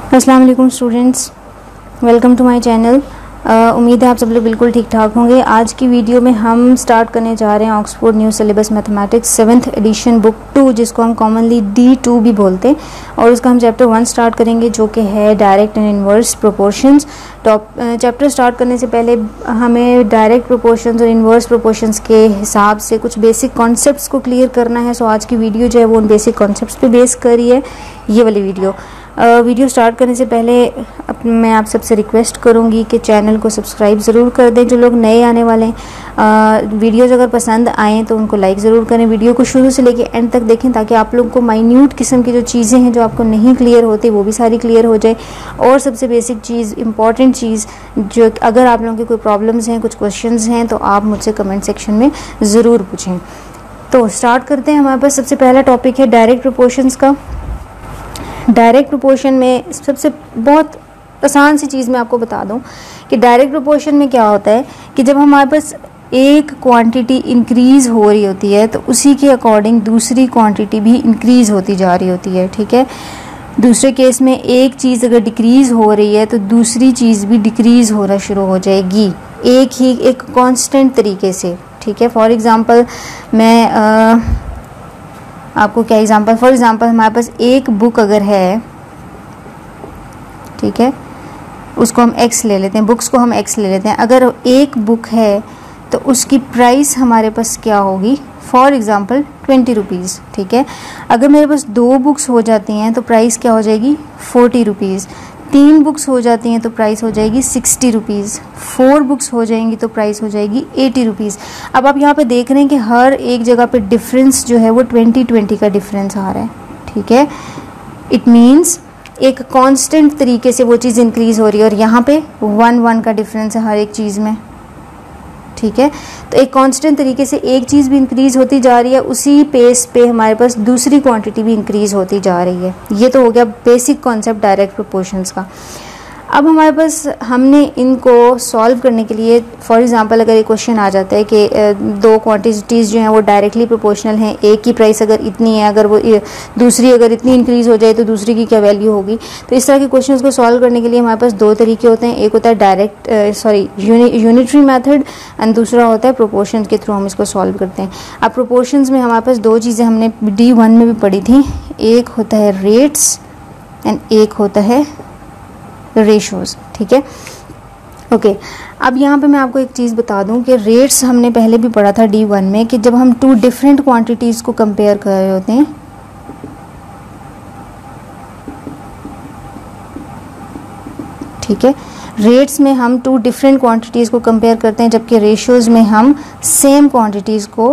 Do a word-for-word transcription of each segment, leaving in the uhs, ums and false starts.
अस्सलाम वालेकुम students, welcome to my channel. उम्मीद है आप सब लोग बिल्कुल ठीक ठाक होंगे। आज की वीडियो में हम स्टार्ट करने जा रहे हैं Oxford new syllabus mathematics seventh edition book two, जिसको हम कॉमनली डी टू भी बोलते हैं, और उसका हम चैप्टर वन स्टार्ट करेंगे जो कि है direct and inverse proportions. Top chapter start करने से पहले हमें डायरेक्ट प्रोपोर्शंस और इन्वर्स प्रोपोर्शंस के हिसाब से कुछ बेसिक कॉन्सेप्ट्स को क्लियर करना है। सो आज की वीडियो जो है वो उन बेसिक कॉन्सेप्ट्स पे बेस करी है ये वाली वीडियो। वीडियो uh, स्टार्ट करने से पहले अप, मैं आप सबसे रिक्वेस्ट करूंगी कि चैनल को सब्सक्राइब ज़रूर कर दें जो लोग नए आने वाले हैं। वीडियोज़ अगर पसंद आएँ तो उनको लाइक ज़रूर करें। वीडियो को शुरू से लेके एंड तक देखें ताकि आप लोगों को माइन्यूट किस्म की जो चीज़ें हैं जो आपको नहीं क्लियर होती वो भी सारी क्लियर हो जाए। और सबसे बेसिक चीज़, इंपॉर्टेंट चीज़, जो अगर आप लोगों की कोई प्रॉब्लम्स हैं, कुछ क्वेश्चंस हैं, तो आप मुझसे कमेंट सेक्शन में ज़रूर पूछें। तो स्टार्ट करते हैं। हमारे पास सबसे पहला टॉपिक है डायरेक्ट प्रोपोर्शंस का। डायरेक्ट प्रोपोर्शन में सबसे बहुत आसान सी चीज़ मैं आपको बता दूं कि डायरेक्ट प्रोपोर्शन में क्या होता है कि जब हमारे पास एक क्वांटिटी इंक्रीज़ हो रही होती है तो उसी के अकॉर्डिंग दूसरी क्वांटिटी भी इंक्रीज़ होती जा रही होती है। ठीक है, दूसरे केस में एक चीज़ अगर डिक्रीज़ हो रही है तो दूसरी चीज़ भी डिक्रीज़ होना शुरू हो जाएगी, एक ही एक कांस्टेंट तरीके से। ठीक है, फॉर एग्ज़ाम्पल मैं आ, आपको क्या एग्जांपल, फॉर एग्जांपल हमारे पास एक बुक अगर है, ठीक है, उसको हम एक्स ले लेते हैं, बुक्स को हम एक्स ले लेते हैं। अगर एक बुक है तो उसकी प्राइस हमारे पास क्या होगी, फॉर एग्जांपल ट्वेंटी रुपीज़। ठीक है, अगर मेरे पास दो बुक्स हो जाती हैं तो प्राइस क्या हो जाएगी, फोर्टी रुपीज़। तीन बुक्स हो जाती हैं तो प्राइस हो जाएगी सिक्सटी रुपीज़। फोर बुक्स हो जाएंगी तो प्राइस हो जाएगी एटी रुपीज़। अब आप यहाँ पे देख रहे हैं कि हर एक जगह पे डिफरेंस जो है वो ट्वेंटी ट्वेंटी का डिफरेंस आ रहा है। ठीक है, इट मीन्स एक कांस्टेंट तरीके से वो चीज़ इंक्रीज़ हो रही है, और यहाँ पे वन वन का डिफरेंस है हर एक चीज़ में। ठीक है, तो एक कांस्टेंट तरीके से एक चीज़ भी इंक्रीज़ होती जा रही है, उसी पेस पे हमारे पास दूसरी क्वांटिटी भी इंक्रीज़ होती जा रही है। ये तो हो गया बेसिक कॉन्सेप्ट डायरेक्ट प्रोपोर्शंस का। अब हमारे पास हमने इनको सॉल्व करने के लिए, फॉर एग्जांपल अगर एक क्वेश्चन आ जाता है कि दो क्वांटिटीज़ जो हैं वो डायरेक्टली प्रोपोर्शनल हैं, एक की प्राइस अगर इतनी है, अगर वो दूसरी अगर इतनी इंक्रीज़ हो जाए तो दूसरी की क्या वैल्यू होगी। तो इस तरह के क्वेश्चंस को सॉल्व करने के लिए हमारे पास दो तरीके होते हैं। एक होता है direct sorry unitary method, and दूसरा होता है प्रोपोर्शंस के थ्रू हम इसको सॉल्व करते हैं। अब प्रोपोर्शंस में हमारे पास दो चीज़ें हमने डी वन में भी पढ़ी थी, एक होता है रेट्स एंड एक होता है रेशोज़। ठीक है, ओके। अब यहाँ पे मैं आपको एक चीज़ बता दूँ कि रेट्स हमने पहले भी पढ़ा था डी वन में कि जब हम टू डिफरेंट क्वांटिटीज़ को कंपेयर कर रहे होते हैं, ठीक है, रेट्स में हम टू डिफरेंट क्वांटिटीज़ को कंपेयर करते हैं, जबकि रेशोज़ में हम सेम क्वांटिटीज़ को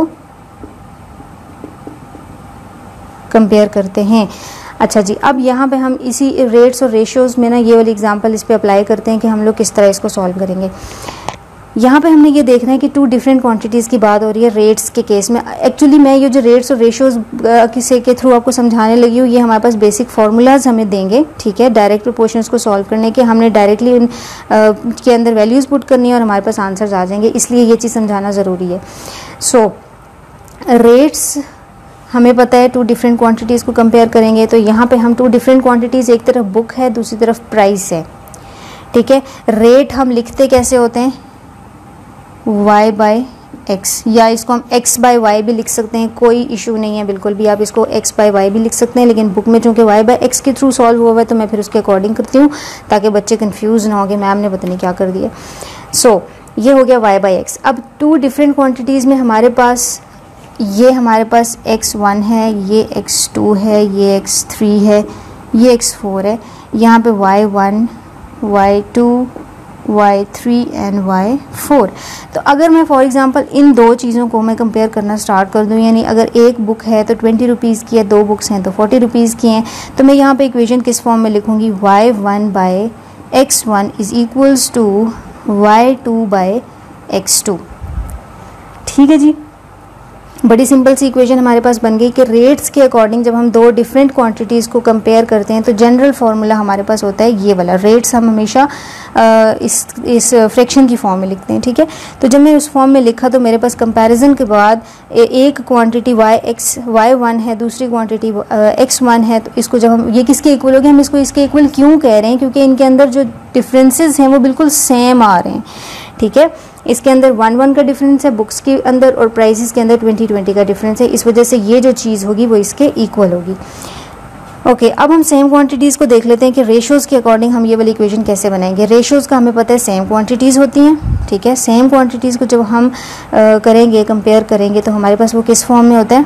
कंपेयर करते हैं। अच्छा जी, अब यहाँ पे हम इसी रेट्स और रेशियोज़ में ना ये वाली एग्जांपल इस पे अप्लाई करते हैं कि हम लोग किस तरह इसको सॉल्व करेंगे। यहाँ पे हमने ये देखना है कि टू डिफरेंट क्वांटिटीज़ की बात हो रही है रेट्स के केस में। एक्चुअली मैं ये जो रेट्स और रेशियोज़ किसी के थ्रू आपको समझाने लगी हूँ, ये हमारे पास बेसिक फार्मूलाज हमें देंगे। ठीक है, डायरेक्ट प्रोपोर्शंस को सॉल्व करने के हमने डायरेक्टली उन के अंदर वैल्यूज़ पुट करनी है और हमारे पास आंसर्स आ जाएंगे, इसलिए ये चीज़ समझाना ज़रूरी है। सो रेट्स हमें पता है टू डिफरेंट क्वांटिटीज़ को कंपेयर करेंगे, तो यहाँ पे हम टू डिफरेंट क्वांटिटीज़, एक तरफ बुक है दूसरी तरफ प्राइस है। ठीक है, रेट हम लिखते कैसे होते हैं, y बाय एक्स, या इसको हम x बाय वाई भी लिख सकते हैं, कोई इशू नहीं है बिल्कुल भी। आप इसको x बाय वाई भी लिख सकते हैं, लेकिन बुक में चूँकि y बाय एक्स के थ्रू सॉल्व हुआ है तो मैं फिर उसके अकॉर्डिंग करती हूँ ताकि बच्चे कन्फ्यूज़ ना हो कि मैम ने पता नहीं क्या कर दिया। सो so, ये हो गया y बाय एक्स। अब टू डिफरेंट क्वान्टिटीज़ में हमारे पास ये हमारे पास एक्स वन है, ये एक्स टू है, ये एक्स थ्री है, ये एक्स फोर है, यहाँ पे y one, y two, y three and y four. तो अगर मैं फॉर एग्जांपल इन दो चीज़ों को मैं कंपेयर करना स्टार्ट कर दूँ, यानी अगर एक बुक है तो ट्वेंटी रुपीज़ की है, दो बुक्स हैं तो फोर्टी रुपीज़ की हैं, तो मैं यहाँ पे इक्वेशन किस फॉर्म में लिखूँगी, y one by x one is equals to y two by x two. ठीक है जी, बड़ी सिंपल सी इक्वेशन हमारे पास बन गई कि रेट्स के अकॉर्डिंग जब हम दो डिफरेंट क्वांटिटीज़ को कंपेयर करते हैं तो जनरल फार्मूला हमारे पास होता है ये वाला। रेट्स हम हमेशा आ, इस इस फ्रैक्शन की फॉर्म में लिखते हैं, ठीक है। तो जब मैं उस फॉर्म में लिखा तो मेरे पास कंपैरिजन के बाद ए, एक quantity y x y one है, दूसरी क्वांटिटी एक्स वन है, तो इसको जब हम ये किसके इक्वल हो गया, हम इसको इसके इक्वल क्यों कह रहे हैं, क्योंकि इनके अंदर जो डिफरेंसेस हैं वो बिल्कुल सेम आ रहे हैं, ठीक है। इसके अंदर वन वन का डिफरेंस है बुक्स के अंदर और प्राइसेस के अंदर ट्वेंटी ट्वेंटी का डिफरेंस है, इस वजह से ये जो चीज़ होगी वो इसके इक्वल होगी। ओके, अब हम सेम क्वांटिटीज़ को देख लेते हैं कि रेशोज़ के अकॉर्डिंग हम ये वाली इक्वेशन कैसे बनाएंगे। रेशोज़ का हमें पता है सेम क्वांटिटीज़ होती हैं, ठीक है। सेम क्वांटिटीज़ को जब हम आ, करेंगे कंपेयर करेंगे तो हमारे पास वो किस फॉर्म में होता है,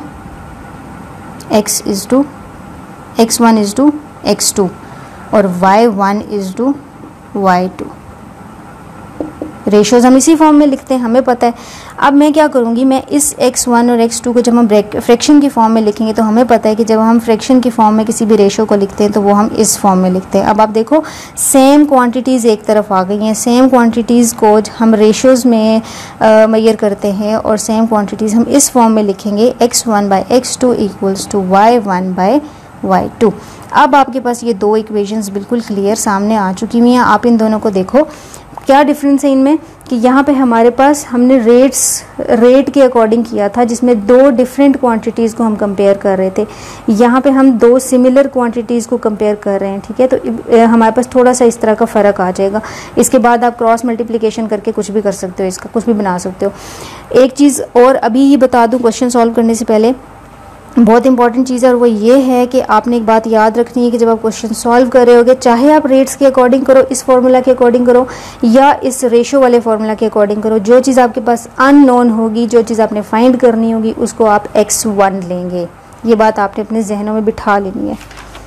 x is to x one is to x two और y one is to y two. Ratios हम इसी फॉर्म में लिखते हैं, हमें पता है। अब मैं क्या करूँगी, मैं इस एक्स वन और एक्स टू को जब हम फ्रैक्शन की फॉर्म में लिखेंगे तो हमें पता है कि जब हम फ्रैक्शन की फॉर्म में किसी भी रेशो को लिखते हैं तो वो हम इस फॉर्म में लिखते हैं। अब आप देखो सेम क्वांटिटीज़ एक तरफ आ गई हैं, सेम क्वांटिटीज़ को हम रेशोज़ में मेजर करते हैं और सेम क्वांटिटीज़ हम इस फॉर्म में लिखेंगे, x one by x two equals to y one by y two. अब आपके पास ये दो इक्वेशंस बिल्कुल क्लियर सामने आ चुकी हुई हैं। आप इन दोनों को देखो, क्या डिफरेंस है इनमें कि यहाँ पे हमारे पास हमने रेट्स रेट के अकॉर्डिंग किया था जिसमें दो डिफरेंट क्वांटिटीज़ को हम कंपेयर कर रहे थे, यहाँ पे हम दो सिमिलर क्वांटिटीज़ को कंपेयर कर रहे हैं, ठीक है। तो हमारे पास थोड़ा सा इस तरह का फ़र्क आ जाएगा। इसके बाद आप क्रॉस मल्टीप्लिकेशन करके कुछ भी कर सकते हो, इसका कुछ भी बना सकते हो। एक चीज़ और अभी ये बता दूँ क्वेश्चन सॉल्व करने से पहले, बहुत इंपॉर्टेंट चीज़ है और वो ये है कि आपने एक बात याद रखनी है कि जब आप क्वेश्चन सॉल्व कर रहे होगे, चाहे आप रेट्स के अकॉर्डिंग करो, इस फॉर्मूला के अकॉर्डिंग करो या इस रेशो वाले फार्मूला के अकॉर्डिंग करो, जो चीज़ आपके पास अननोन होगी, जो चीज़ आपने फाइंड करनी होगी, उसको आप एक्स वन लेंगे। ये बात आपने अपने जहनों में बिठा लेनी है।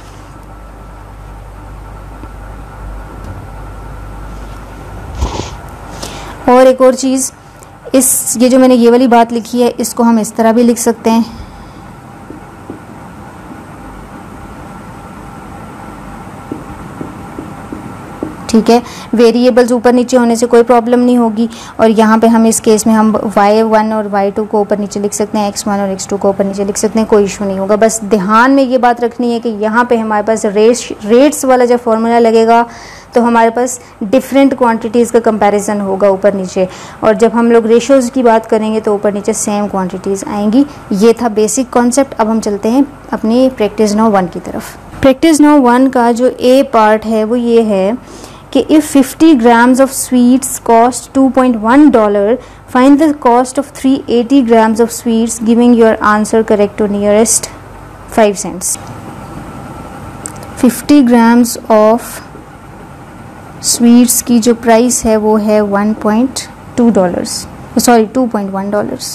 और एक और चीज़, इस ये जो मैंने ये वाली बात लिखी है इसको हम इस तरह भी लिख सकते हैं, ठीक है। वेरिएबल्स ऊपर नीचे होने से कोई प्रॉब्लम नहीं होगी और यहाँ पे हम इस केस में हम वाई वन और वाई टू को ऊपर नीचे लिख सकते हैं, एक्स वन और एक्स टू को ऊपर नीचे लिख सकते हैं, कोई इशू नहीं होगा। बस ध्यान में ये बात रखनी है कि यहाँ पे हमारे पास रेट्स रेट्स वाला जब फॉर्मूला लगेगा तो हमारे पास डिफरेंट क्वांटिटीज़ का कंपैरिजन होगा ऊपर नीचे, और जब हम लोग रेशोज़ की बात करेंगे तो ऊपर नीचे सेम क्वांटिटीज़ आएंगी। ये था बेसिक कॉन्सेप्ट। अब हम चलते हैं अपनी प्रैक्टिस नाउ वन की तरफ। प्रैक्टिस नाउ वन का जो ए पार्ट है वो ये है कि if fifty grams of sweets cost two point one dollar, find the cost of three hundred eighty grams of sweets, giving your answer correct to nearest five cents. fifty grams of sweets की जो price है वो है one point two dollars, sorry two point one dollars,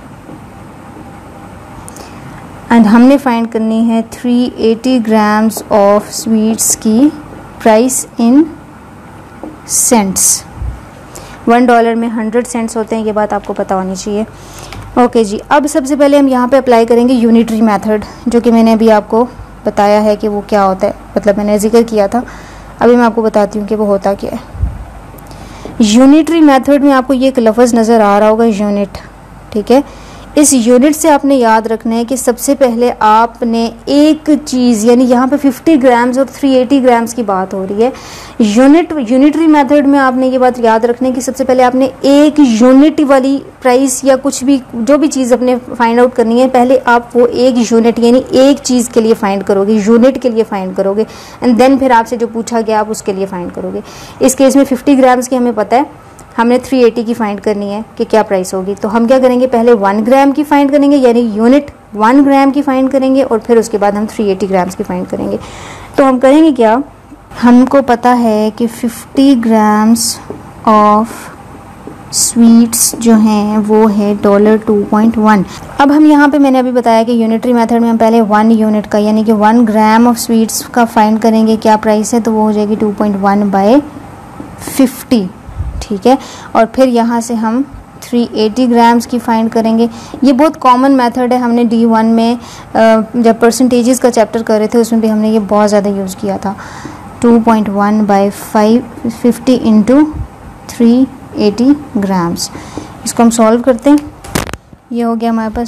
and हमने find करनी है three hundred eighty grams of sweets की price in cents. One dollar में हंड्रेड सेंट्स होते हैं, ये बात आपको पता होनी चाहिए। ओके जी, अब सबसे पहले हम यहाँ पे अप्लाई करेंगे यूनिटरी मेथड, जो कि मैंने अभी आपको बताया है कि वो क्या होता है, मतलब मैंने जिक्र किया था, अभी मैं आपको बताती हूँ कि वो होता क्या है। यूनिटरी मेथड में आपको ये एक लफ्ज़ नज़र आ रहा होगा, यूनिट, ठीक है। इस यूनिट से आपने याद रखना है कि सबसे पहले आपने एक चीज़, यानी यहाँ पे फिफ्टी ग्राम्स और थ्री एटी ग्राम्स की बात हो रही है। यूनिट यूनिटरी मेथड में आपने ये बात याद रखना है कि सबसे पहले आपने एक यूनिट वाली प्राइस या कुछ भी जो भी चीज़ अपने फाइंड आउट करनी है, पहले आप वो एक यूनिट यानी एक चीज़ के लिए फाइंड करोगे, यूनिट के लिए फाइंड करोगे, एंड देन फिर आपसे जो पूछा गया आप उसके लिए फाइंड करोगे। इस केस में फिफ्टी ग्राम्स की हमें पता है, हमने थ्री एटी की फाइंड करनी है कि क्या प्राइस होगी, तो हम क्या करेंगे, पहले वन ग्राम की फाइंड करेंगे, यानी यूनिट वन ग्राम की फाइंड करेंगे, और फिर उसके बाद हम थ्री एटी ग्राम्स की फाइंड करेंगे। तो हम करेंगे क्या, हमको पता है कि फिफ्टी ग्राम्स ऑफ स्वीट्स जो हैं वो है डॉलर टू पॉइंट वन। अब हम यहाँ पे मैंने अभी बताया कि यूनिटरी मेथड में हम पहले वन यूनिट का यानी कि वन ग्राम ऑफ स्वीट्स का फाइंड करेंगे क्या प्राइस है, तो वो हो जाएगी two point one by fifty, ठीक है। और फिर यहाँ से हम थ्री एटी ग्राम्स की फाइंड करेंगे। ये बहुत कॉमन मेथड है, हमने डी वन में जब परसेंटेजेस का चैप्टर कर रहे थे उसमें भी हमने ये बहुत ज़्यादा यूज़ किया था। Two point one by five fifty into three eighty grams, इसको हम सॉल्व करते हैं। ये हो गया हमारे पास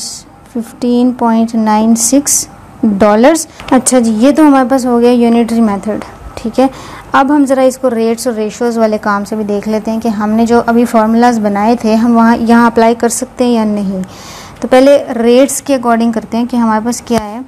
fifteen point nine six dollars. अच्छा जी, ये तो हमारे पास हो गया यूनिटरी मेथड, ठीक है। अब हम ज़रा इसको रेट्स और रेशोज़ वाले काम से भी देख लेते हैं कि हमने जो अभी फार्मूलाज बनाए थे हम वहाँ यहाँ अप्लाई कर सकते हैं या नहीं। तो पहले रेट्स के अकॉर्डिंग करते हैं कि हमारे पास क्या है।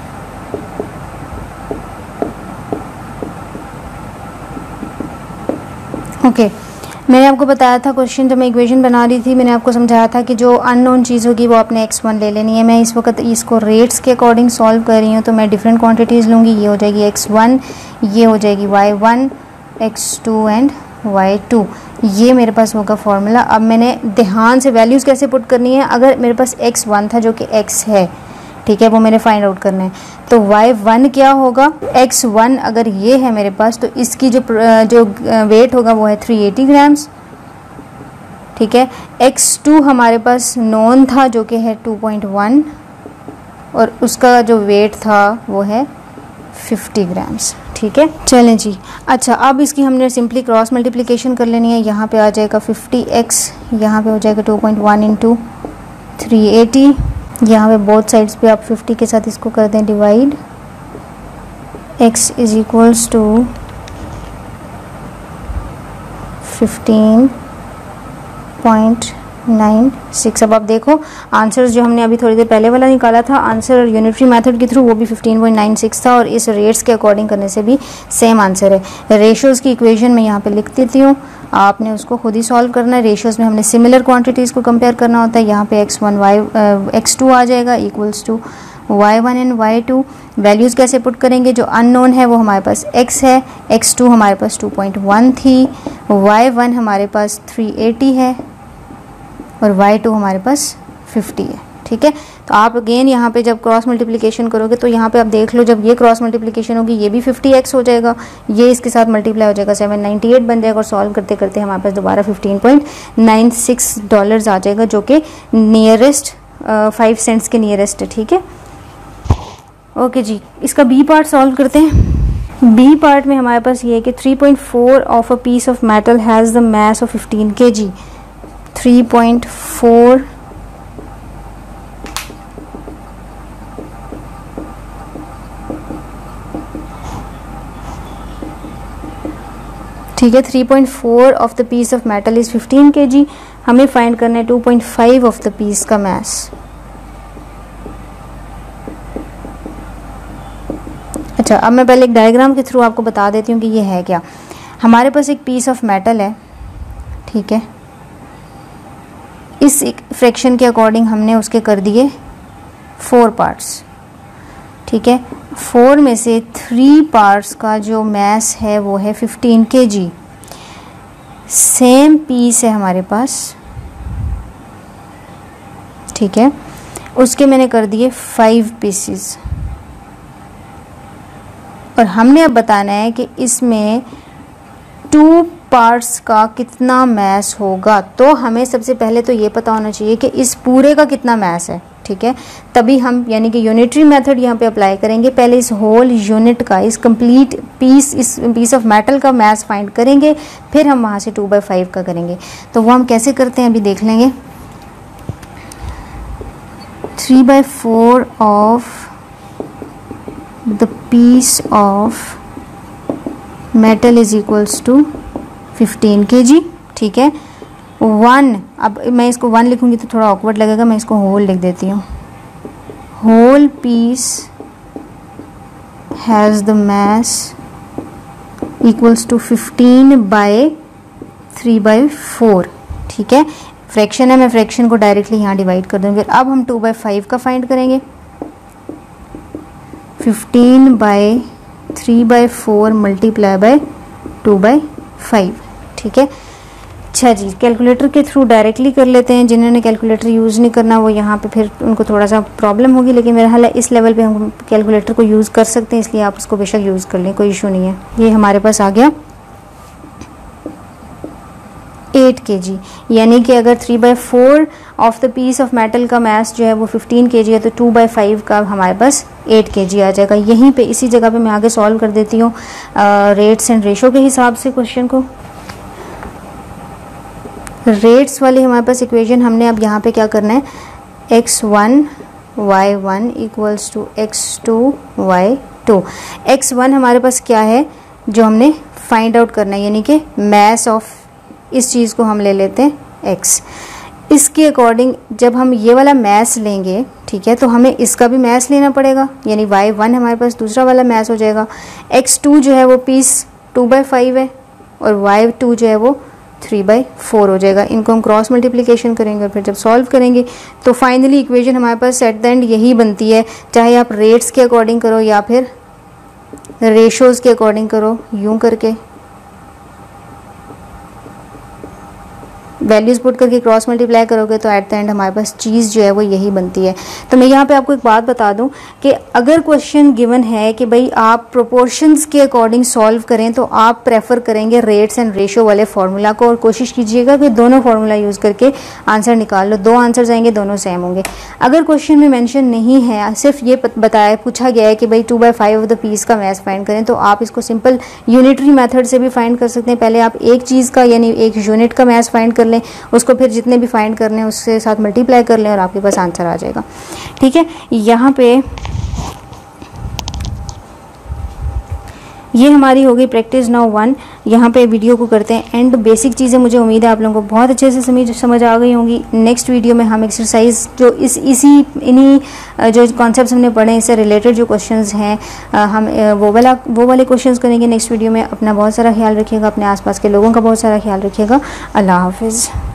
Okay okay. मैंने आपको बताया था क्वेश्चन जब मैं इक्वेशन बना रही थी, मैंने आपको समझाया था कि जो अननोन चीज़ होगी वो आपने एक्स वन ले लेनी है। मैं इस वक्त इसको रेट्स के अकॉर्डिंग सॉल्व कर रही हूँ, तो मैं डिफरेंट क्वांटिटीज़ लूँगी। ये हो जाएगी एक्स वन, ये हो जाएगी y one, x two and y two. ये मेरे पास होगा फार्मूला। अब मैंने ध्यान से वैल्यूज़ कैसे पुट करनी है। अगर मेरे पास एक्स वन था जो कि एक्स है, ठीक है, वो मैंने फाइंड आउट करना है। तो वाई वन क्या होगा, एक्स वन अगर ये है मेरे पास तो इसकी जो जो वेट होगा वो है थ्री एटी ग्राम्स, ठीक है। एक्स टू हमारे पास नॉन था जो कि है टू पॉइंट वन और उसका जो वेट था वो है फिफ्टी ग्राम्स, ठीक है। चलें जी। अच्छा, अब इसकी हमने सिंपली क्रॉस मल्टीप्लिकेशन कर लेनी है। यहाँ पे आ जाएगा फिफ्टी एक्स, यहाँ पे हो जाएगा two point one into three eighty. यहाँ पे बोथ साइड्स पे आप फिफ्टी के साथ इसको कर दें divide. x is equals to fifteen point nine six. अब आप देखो आंसर जो हमने अभी थोड़ी देर पहले वाला निकाला था, आंसर यूनिटरी मेथड के थ्रू, वो भी फिफ्टीन पॉइंट नाइन सिक्स था और इस रेट्स के अकॉर्डिंग करने से भी सेम आंसर है। रेशियोज़ की इक्वेशन मैं यहाँ पे लिख देती हूँ, आपने उसको खुद ही सॉल्व करना है। रेशियोज़ में हमने सिमिलर क्वांटिटीज़ को कंपेयर करना होता है। यहाँ पे x one y x two आ जाएगा equals to y one and y two. Values कैसे पुट करेंगे, जो अननोन है वो हमारे पास x है, एक्स टू हमारे पास टू पॉइंट वन थी, वाई वन हमारे पास थ्री एटी है और वाई टू हमारे पास फिफ्टी है, ठीक है। तो आप अगेन यहाँ पे जब क्रॉस मल्टीप्लिकेशन करोगे तो यहाँ पे आप देख लो, जब ये क्रॉस मल्टीप्लिकेशन होगी ये भी फिफ्टी एक्स हो जाएगा, ये इसके साथ मल्टीप्लाई हो जाएगा सेवन नाइन्टी एट बन जाएगा और सॉल्व करते करते हमारे पास दोबारा fifteen point nine six dollars आ जाएगा, जो कि नियरेस्ट फाइव सेंट्स के नियरेस्ट है, ठीक है। ओके जी, इसका बी पार्ट सॉल्व करते हैं। बी पार्ट में हमारे पास ये है कि three point four of a piece of metal has the mass of fifteen K G. Three point four ठीक है, three point four of the piece of metal is fifteen K G. हमें find करना है two point five of the piece का mass. अच्छा, अब मैं पहले एक डायग्राम के थ्रू आपको बता देती हूँ कि ये है क्या। हमारे पास एक पीस ऑफ मेटल है, ठीक है। इस फ्रैक्शन के अकॉर्डिंग हमने उसके कर दिए फोर पार्ट्स, ठीक है। फोर में से थ्री पार्ट्स का जो मास है वो है फिफ्टीन के जी। सेम पीस है हमारे पास, ठीक है, उसके मैंने कर दिए फाइव पीसेस और हमने अब बताना है कि इसमें टू पार्ट्स का कितना मास होगा। तो हमें सबसे पहले तो ये पता होना चाहिए कि इस पूरे का कितना मास है, ठीक है। तभी हम यानी कि यूनिटरी मेथड यहाँ पे अप्लाई करेंगे। पहले इस होल यूनिट का, इस कंप्लीट पीस, इस पीस ऑफ मेटल का मास फाइंड करेंगे, फिर हम वहाँ से टू बाई फाइव का करेंगे। तो वो हम कैसे करते हैं अभी देख लेंगे। Three by four of the piece of metal is equals to fifteen K G, ठीक है। वन, अब मैं इसको वन लिखूंगी तो थोड़ा ऑकवर्ड लगेगा, मैं इसको होल लिख देती हूँ। Whole piece has the mass equals to fifteen by three by four, ठीक है। फ्रैक्शन है, मैं फ्रैक्शन को डायरेक्टली यहाँ डिवाइड कर दूँगी। अब हम टू बाई फाइव का फाइंड करेंगे। Fifteen by three by four multiply by two by five, ठीक है। अच्छा जी, कैलकुलेटर के थ्रू डायरेक्टली कर लेते हैं। जिन्होंने कैलकुलेटर यूज़ नहीं करना वो यहाँ पे फिर उनको थोड़ा सा प्रॉब्लम होगी, लेकिन मेरा हाल है इस लेवल पे हम कैलकुलेटर को यूज़ कर सकते हैं, इसलिए आप उसको बेशक यूज़ कर लें, कोई इशू नहीं है। ये हमारे पास आ गया एट के जी, यानी कि अगर three by four of the piece of metal का मास जो है वो फिफ्टीन के जी है, तो टू बाई फाइव का हमारे पास एट के जी आ जाएगा। यहीं पे इसी जगह पे मैं आगे सॉल्व कर देती हूँ रेट्स एंड रेशो के हिसाब से क्वेश्चन को। रेट्स वाली हमारे पास इक्वेशन, हमने अब यहाँ पे क्या करना है, x one y one equals to x two y two. X one हमारे पास क्या है जो हमने फाइंड आउट करना है, यानी कि मैस ऑफ इस चीज़ को हम ले लेते हैं x। इसके अकॉर्डिंग जब हम ये वाला मैस लेंगे, ठीक है, तो हमें इसका भी मैस लेना पड़ेगा, यानी वाई वन हमारे पास दूसरा वाला मैस हो जाएगा। एक्स टू जो है वो पीस टू बाई फाइव है और वाई टू जो है वो थ्री बाई फोर हो जाएगा। इनको हम क्रॉस मल्टीप्लिकेशन करेंगे और फिर जब सॉल्व करेंगे तो फाइनली इक्वेशन हमारे पास एट द एंड यही बनती है, चाहे आप रेट्स के अकॉर्डिंग करो या फिर रेशोज़ के अकॉर्डिंग करो, यूँ करके वैल्यूज़ पुट करके क्रॉस मल्टीप्लाई करोगे तो एट द एंड हमारे पास चीज़ जो है वो यही बनती है। तो मैं यहाँ पे आपको एक बात बता दूं कि अगर क्वेश्चन गिवन है कि भाई आप प्रोपोर्शंस के अकॉर्डिंग सॉल्व करें तो आप प्रेफर करेंगे रेट्स एंड रेशो वाले फार्मूला को, और कोशिश कीजिएगा कि दोनों फार्मूला यूज़ करके आंसर निकाल लो। दो आंसर्स आएंगे, दोनों सेम होंगे। अगर क्वेश्चन में मैंशन नहीं है, सिर्फ ये बताया पूछा गया है कि भाई two by five of the piece का मैथ फाइंड करें, तो आप इसको सिंपल यूनिटरी मेथड से भी फाइंड कर सकते हैं। पहले आप एक चीज़ का यानी एक यूनिट का मैथ फाइंड कर लें, उसको फिर जितने भी फाइंड करने हैं उसके साथ मल्टीप्लाई कर लें और आपके पास आंसर आ जाएगा। ठीक है, यहाँ पे ये हमारी हो गई प्रैक्टिस नाउ वन। यहाँ पे वीडियो को करते हैं एंड। बेसिक चीज़ें मुझे उम्मीद है आप लोगों को बहुत अच्छे से समझ समझ आ गई होंगी। नेक्स्ट वीडियो में हम एक्सरसाइज जो इस इसी इन्हीं जो कॉन्सेप्ट्स हमने पढ़े इससे रिलेटेड जो क्वेश्चंस हैं हम वो वाला वो वाले क्वेश्चंस करेंगे नेक्स्ट वीडियो में। अपना बहुत सारा ख्याल रखिएगा, अपने आसपास के लोगों का बहुत सारा ख्याल रखिएगा। अल्लाह हाफिज़।